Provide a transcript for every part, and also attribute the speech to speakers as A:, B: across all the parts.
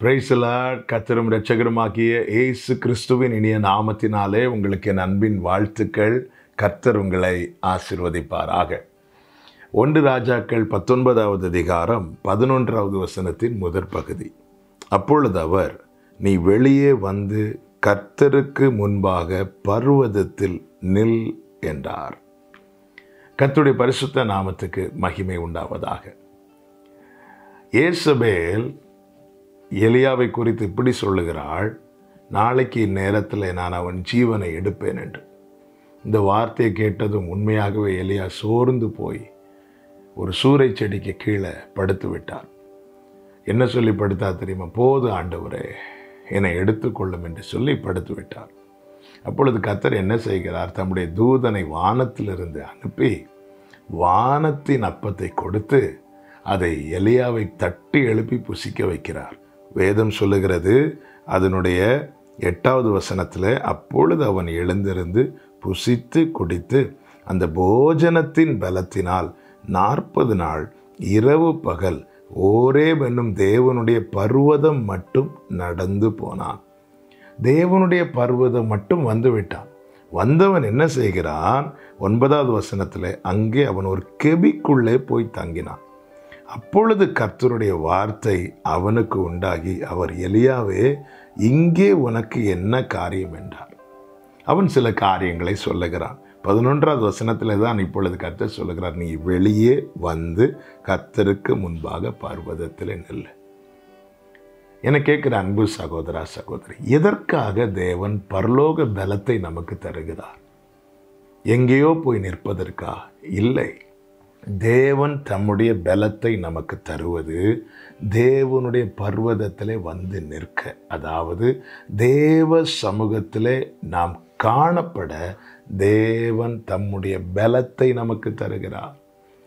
A: Praise the Lord. கர்த்தரும் இரட்சகருமாகிய இயேசு கிறிஸ்துவின் இனிய நாமத்தினாலே உங்களுக்கு என் அன்பின் வாழ்த்துக்கள். கர்த்தர் உங்களை ஆசீர்வதிப்பாராக. 1 ராஜாக்கள் 19வது அதிகாரம் 11வது வசனத்தின் முதற் பகுதி. அப்பொழுது அவர், நீ வெளியே வந்து கர்த்தருக்கு முன்பாக பர்வதத்தில் நில் என்றார். கர்த்தருடைய பரிசுத்த நாமத்துக்கு மகிமை உண்டாவதாக. யேசபேல் எலியாவை குறித்து இப்படி சொல்லுகிறாள், நாளைக்கு இந்நேரத்தில் நான் அவன் ஜீவனை எடுப்பேன் என்று. இந்த வார்த்தையை கேட்டதும் உண்மையாகவே எலியா சோர்ந்து போய் ஒரு சூறை செடிக்கு கீழே படுத்து விட்டார். என்ன சொல்லி படுத்தா தெரியுமா? போது ஆண்டவரே, என்னை எடுத்துக்கொள்ளும் என்று சொல்லி படுத்து விட்டார். அப்பொழுது கர்த்தர் என்ன செய்கிறார்? தம்முடைய தூதனை வானத்திலிருந்து அனுப்பி வானத்தின் அப்பத்தை கொடுத்து அதை எலியாவை தட்டி எழுப்பி புசிக்க வைக்கிறார். வேதம் சொல்லுகிறது, அதனுடைய 8வது வசனத்தில், அப்பொழுது அவன் எழுந்திருந்து புசித்து குடித்து அந்த போஜனத்தின் பலத்தினால் 40 நாள் இரவு பகல் ஓரேப் என்னும் தேவனுடைய பர்வதம் மட்டும் நடந்து போனான். தேவனுடைய பர்வதம் மட்டும் வந்து விட்டான். வந்தவன் என்ன செய்கிறான்? 9வது வசனத்தில், அங்கே அவன் ஒரு கெபிக்குள்ளே போய் தங்கினான். அப்பொழுது கர்த்தருடைய வார்த்தை அவனுக்கு உண்டாகி, அவர், எலியாவே, இங்கே உனக்கு என்ன காரியம் என்றார். அவன் சில காரியங்களை சொல்லுகிறான். 11வது வசனத்தில் தான் இப்பொழுது கர்த்தர் சொல்லுகிறார், நீ வெளியே வந்து கர்த்தருக்கு முன்பாக பர்வதத்தில் நில்லு. என கேட்கிற அன்பு சகோதரா சகோதரி, எதற்காக தேவன் பரலோக பலத்தை நமக்கு தருகிறார்? எங்கேயோ போய் நிற்பதற்கா? இல்லை. தேவன் தம்முடைய பலத்தை நமக்கு தருவது தேவனுடைய பர்வதத்திலே வந்து நிற்க, அதாவது தேவ சமூகத்திலே நாம் காணப்பட தேவன் தம்முடைய பலத்தை நமக்கு தருகிறார்.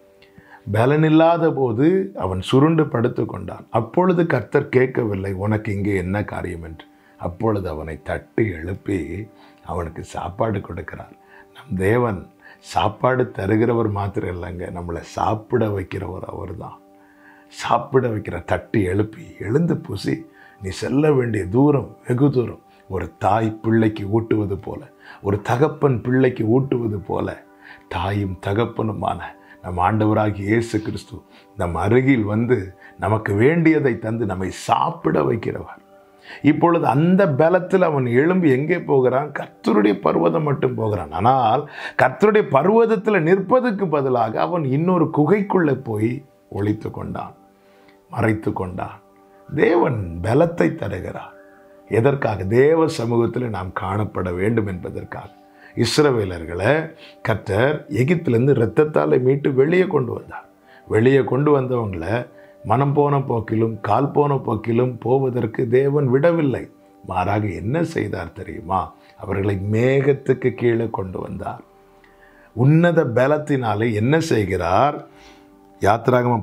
A: பலனில்லாத போது அவன் சுருண்டு படுத்து கொண்டான். அப்பொழுது கர்த்தர் கேட்கவில்லை, உனக்கு இங்கே என்ன காரியம் என்று. அப்பொழுது அவனை தட்டி எழுப்பி அவனுக்கு சாப்பாடு கொடுக்கிறார். நம் தேவன் சாப்பாடு தருகிறவர் மாத்திரம் இல்லைங்க, நம்மளை சாப்பிட வைக்கிறவர் அவர் தான். சாப்பிட வைக்கிற, தட்டி எழுப்பி எழுந்து புசி, நீ செல்ல வேண்டிய தூரம் வெகு தூரம். ஒரு தாய் பிள்ளைக்கு ஊட்டுவது போல, ஒரு தகப்பன் பிள்ளைக்கு ஊட்டுவது போல, தாயும் தகப்பனுமான நம் ஆண்டவராகிய இயேசு கிறிஸ்து நம் அருகில் வந்து நமக்கு வேண்டியதை தந்து நம்மை சாப்பிட வைக்கிறவர். இப்பொழுது அந்த பலத்தில் அவன் எழும்பி எங்கே போகிறான்? கர்த்தருடைய பர்வதம் மட்டும் போகிறான். ஆனால் கர்த்தருடைய பர்வதத்தில் நிற்பதற்கு பதிலாக அவன் இன்னொரு குகைக்குள்ளே போய் ஒளித்து கொண்டான், மறைத்து கொண்டான். தேவன் பலத்தை தருகிறார். எதற்காக? தேவ சமூகத்தில் நாம் காணப்பட வேண்டும் என்பதற்காக. இஸ்ரவேலர்களை கர்த்தர் எகிப்திலிருந்து இரத்தத்தால் மீட்டு வெளியே கொண்டு வந்தார். வெளியே கொண்டு வந்தவங்களை மனம் போன போக்கிலும் கால் போன போக்கிலும் போவதற்கு தேவன் விடவில்லை. மாறாக என்ன செய்தார் தெரியுமா? அவர்களை மேகத்துக்கு கீழே கொண்டு வந்தார். உன்னத பலத்தினாலே என்ன செய்கிறார்? யாத்திராகமம்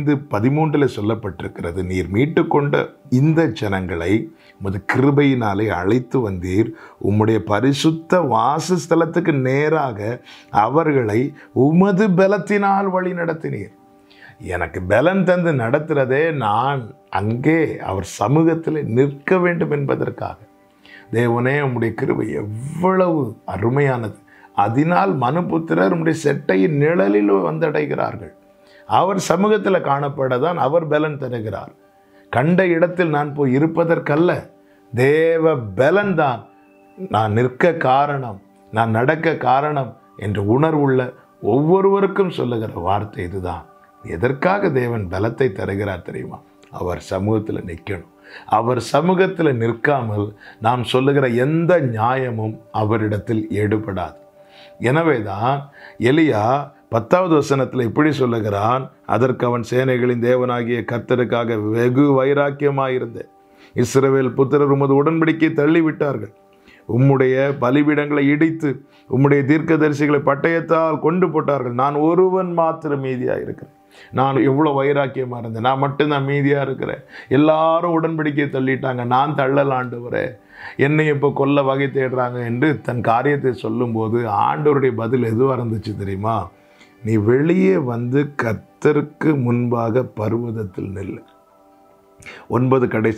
A: 15:13 சொல்லப்பட்டிருக்கிறது, நீர் மீட்டு கொண்ட இந்த ஜனங்களை உமது கிருபையினாலே அழைத்து வந்தீர், உம்முடைய பரிசுத்த வாசஸ்தலத்துக்கு நேராக அவர்களை உமது பலத்தினால் வழி நடத்தினீர். எனக்கு பலன் தந்து நடத்துகிறதே நான் அங்கே அவர் சமூகத்தில் நிற்க வேண்டும் என்பதற்காக. தேவனே, உம்முடைய கிருபை எவ்வளவு அருமையானது. அதனால் மனுபுத்திரர் உம்முடைய செட்டையின் நிழலில் வந்தடைகிறார்கள். அவர் சமூகத்தில் காணப்பட தான் அவர் பலன் தருகிறார். கண்ட இடத்தில் நான் போய் இருப்பதற்கல்ல, தேவ பலன் தான் நான் நிற்க காரணம், நான் நடக்க காரணம் என்று உணர்வுள்ள ஒவ்வொருவருக்கும் சொல்லுகிற வார்த்தை இதுதான். எதற்காக தேவன் பலத்தை தருகிறார் தெரியுமா? அவர் சமூகத்தில் நிற்கணும். அவர் சமூகத்தில் நிற்காமல் நாம் சொல்லுகிற எந்த நியாயமும் அவரிடத்தில் எடுபடாது. எனவே தான் எலியா 10வது வசனத்தில் இப்படி சொல்லுகிறான், அதற்கு அவன், சேனைகளின் தேவனாகிய கர்த்தருக்காக வெகு வைராக்கியமாயிருந்தேன். இஸ்ரவேல் புத்திரர் உமது உடன்படிக்கை தள்ளிவிட்டார்கள். உம்முடைய பலிபீடங்களை இடித்து உம்முடைய தீர்க்கதரிசிகளை பட்டயத்தால் கொண்டு போட்டார்கள். நான் ஒருவன் மாத்திரம் மீதியாக இருக்கிறேன். நான் எவ்வளோ வைராக்கியமாக இருந்தேன், நான் மட்டும்தான் மீதியாக இருக்கிறேன். எல்லாரும் உடன்படிக்கையை தள்ளிட்டாங்க, நான் தள்ளல் ஆண்டவரே, என்னை இப்போ கொல்ல வகை தேடுறாங்க என்று தன் காரியத்தை சொல்லும்போது ஆண்டவருடைய பதில் எதுவாக இருந்துச்சு தெரியுமா? நீ வெளியே வந்து கர்த்தருக்கு முன்பாக பர்வதத்தில் நில்லு. 9 கடைசியில்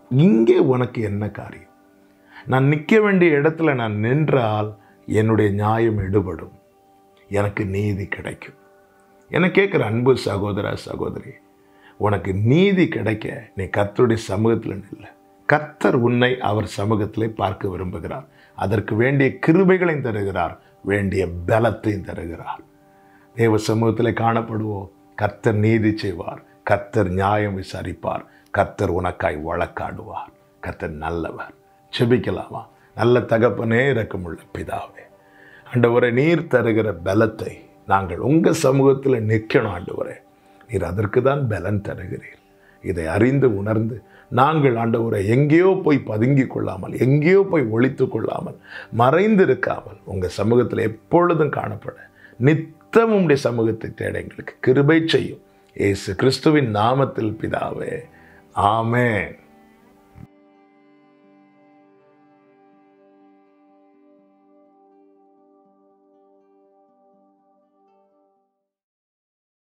A: இங்கே உனக்கு என்ன காரியம்? நான் நிற்க வேண்டிய இடத்துல நான் நின்றால் என்னுடைய நியாயம் எடுபடும், எனக்கு நீதி கிடைக்கும். என கேட்குற அன்பு சகோதர சகோதரி, உனக்கு நீதி கிடைக்க நீ கர்த்தருடைய சமூகத்தில் நில்ல. கர்த்தர் உன்னை அவர் சமூகத்தில் பார்க்க விரும்புகிறார். அதற்கு வேண்டிய கிருபைகளையும் தருகிறார், வேண்டிய பலத்தையும் தருகிறார். தேவ சமூகத்தில் காணப்படுவோம். கர்த்தர் நீதி செய்வார், கர்த்தர் நியாயம் விசாரிப்பார், கர்த்தர் உனக்காய் வழக்காடுவார். கர்த்தர் நல்லவர். செபிக்கலாமா? நல்ல தகப்பனே, இரக்கமுள்ள பிதாவே, ஆண்டவரே, நீர் தருகிற பலத்தை நாங்கள் உங்கள் சமூகத்தில் நிற்கணும். ஆண்டவரே, நீர் அதற்கு தான் பலன் தருகிறீர். இதை அறிந்து உணர்ந்து நாங்கள் ஆண்டவரை எங்கேயோ போய் பதுங்கி கொள்ளாமல், எங்கேயோ போய் ஒளித்து கொள்ளாமல், மறைந்து இருக்காமல் உங்கள் சமூகத்தில் எப்பொழுதும் காணப்பட நித்தமும் உடைய சமூகத்தை தேட எங்களுக்கு கிருபை செய்யும். இயேசு கிறிஸ்துவின் நாமத்தில் பிதாவே, ஆமென்.